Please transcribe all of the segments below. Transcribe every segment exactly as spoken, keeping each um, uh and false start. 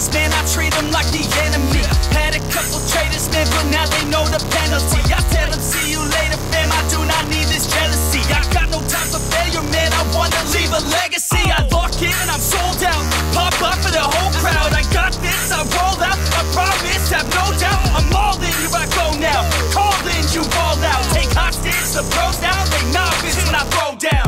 haters, man, I treat them like the enemy. Had a couple traitors, man, but now they know the penalty. I tell them, see you later, fam, I do not need this jealousy. I got no time for failure, man, I wanna leave a legacy. I lock in, I'm sold out, pop up for the whole crowd. I got this, I roll out, I promise, have no doubt. I'm all in, here I go now, call in, you fall out. Take hostage, the pros down, they novice when I throw down.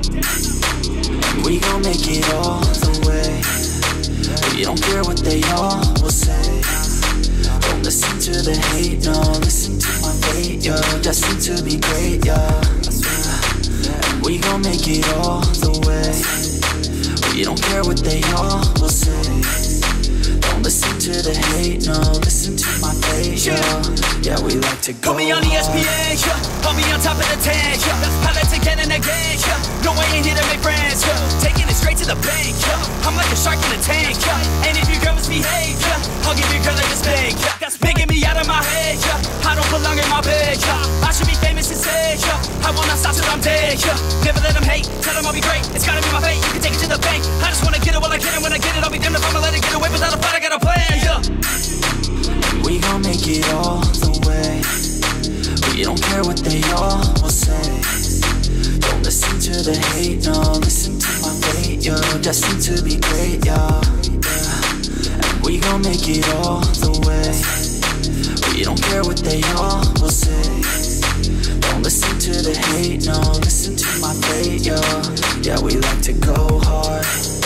We gon' make it all the way. We don't care what they all will say. Don't listen to the hate, no. Listen to my fate, yo. Destined to be great, yo. We gon' make it all the way. We don't care what they all will say. Don't listen to the hate, no. Listen to my fate, yo. Yeah, we like to go. Put me on the S P A, yeah. Put me on top of the tank, yeah. Pilots again and again, yeah. No way in here to make friends, yeah. Taking it straight to the bank, yeah. I'm like a shark in a tank, yeah. And if your girl misbehave, yeah, I'll give your girl a spank, yeah. That's making me out of my head, yeah. I don't belong in my bed, yeah. I should be famous instead, yeah. I will not stop till I'm dead, yeah. Never let them hate, tell them I'll be great. It's gotta be my fate, you can take it to the bank. I just wanna get it while I get it. When I get it, I'll be damned if I'ma let it get away without a fight. I got a plan, yeah. We gon' make it all the way. We don't care what they all will say. Don't listen to the hate, no. Listen to my fate, yo. Destined to be great, yo. Yeah. And we gon' make it all the way. We don't care what they all will say. Don't listen to the hate, no. Listen to my fate, yo. Yeah, we like to go hard.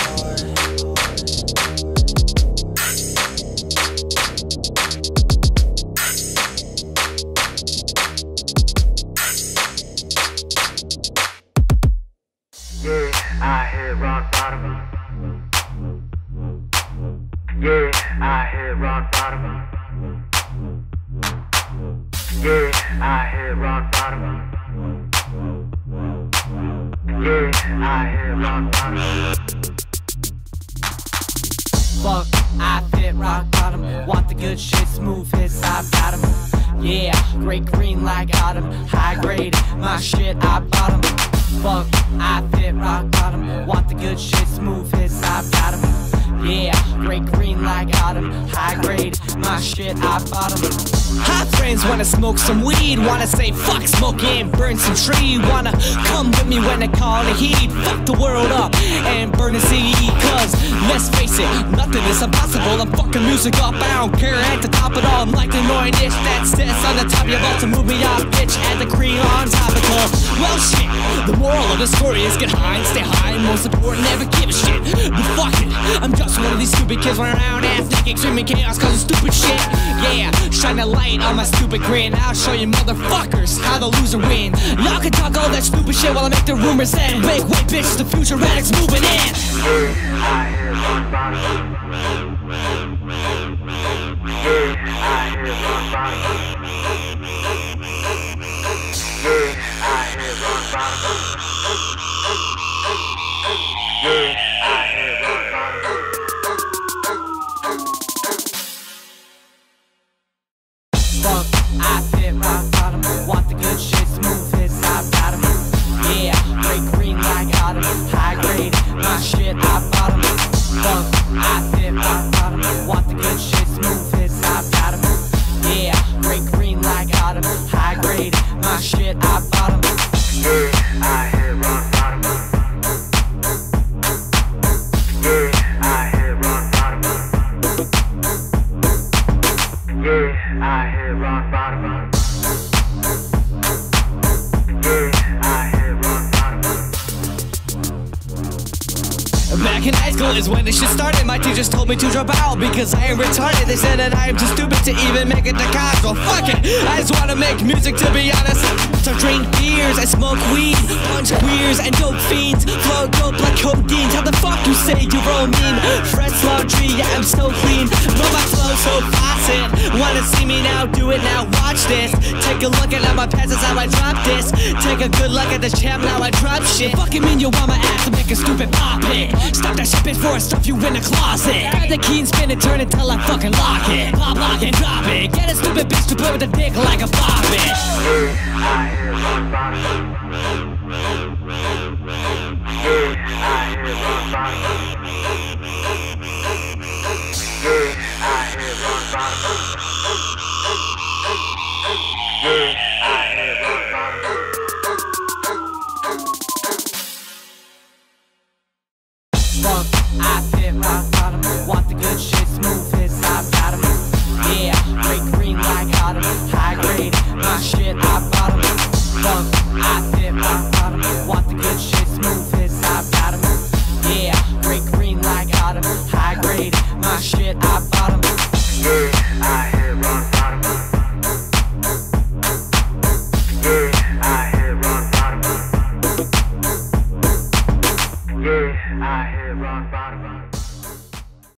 Yeah, I hit rock bottom. Yeah, I hit rock bottom. Yeah, I hit rock bottom. Yeah, I hit rock bottom. Fuck, I hit rock bottom. Want the good shit, smooth hits, I've got 'em. Yeah, great green like autumn. High grade, my shit, I bottom. Fuck, I hit rock bottom. Want the good shit, smooth hits, I've got 'em. Yeah, great green like autumn. High grade, my shit, I bottom. Hot friends wanna smoke some weed. Wanna say fuck smoking, burn some tree. Wanna come with me when I call the heat. Fuck the world up and burn the C E. Cause let's face it, nothing is impossible. I'm fucking music up, I don't care at the top at all. I'm like the annoying itch that sits on the top. You're about to move me off, bitch, at the cream on topical. Well shit, the moral of the story is get high and stay high. And most important, never give a shit. But fuck it, I'm just one of these stupid kids running around ass naked, screaming chaos cause of stupid shit. Yeah, shine a light on my stupid grin. I'll show you motherfuckers how the loser win. Y'all can talk all that stupid shit while I make the rumors end. Wait, wait, bitch, the future addicts moving in. Yeah, I hit rock bottom. Yeah, I hit rock bottom. Yeah, I hit rock bottom. Yeah, I hit rock bottom. Fuck, I hit rock bottom. Want the good shit, smooth hits, I've got 'em. Yeah, great green like autumn. High grade, my shit, I bottom. Fuck, I hit rock bottom. Want the good shit, smooth hits, I've got 'em. Yeah, great green like autumn. High grade, my shit, I bottom. Yeah, I hit rock bottom. Yeah, I hit rock bottom. Yeah, I hit rock bottom. Yeah, I hit rock bottom. Back in high school is when this shit started. My teachers told me to drop out because I am retarded. They said that I am too stupid to even make it to college. Well, fuck it, I just wanna make music, to be honest. So drink beers and smoke weed, punch queers and dope fiends, flow dope like codeine. How the fuck you say you're all mean? Fresh laundry, yeah, I'm so clean. Know my flow so faucet. Wanna see me now? Do it now, watch this. Take a look at how my pants, that's how I drop this. Take a good look at the champ, now I drop shit. Fucking mean you want my ass to make a stupid pop it. Stop that shit before I stuff you in the closet. Grab the key and spin and turn until I fucking lock it. Pop, lock, and drop it. Get a stupid bitch to play with a dick like a bobbin. Yeah, I hit rock bottom. Yeah, I hit rock bottom. Yeah. bottom.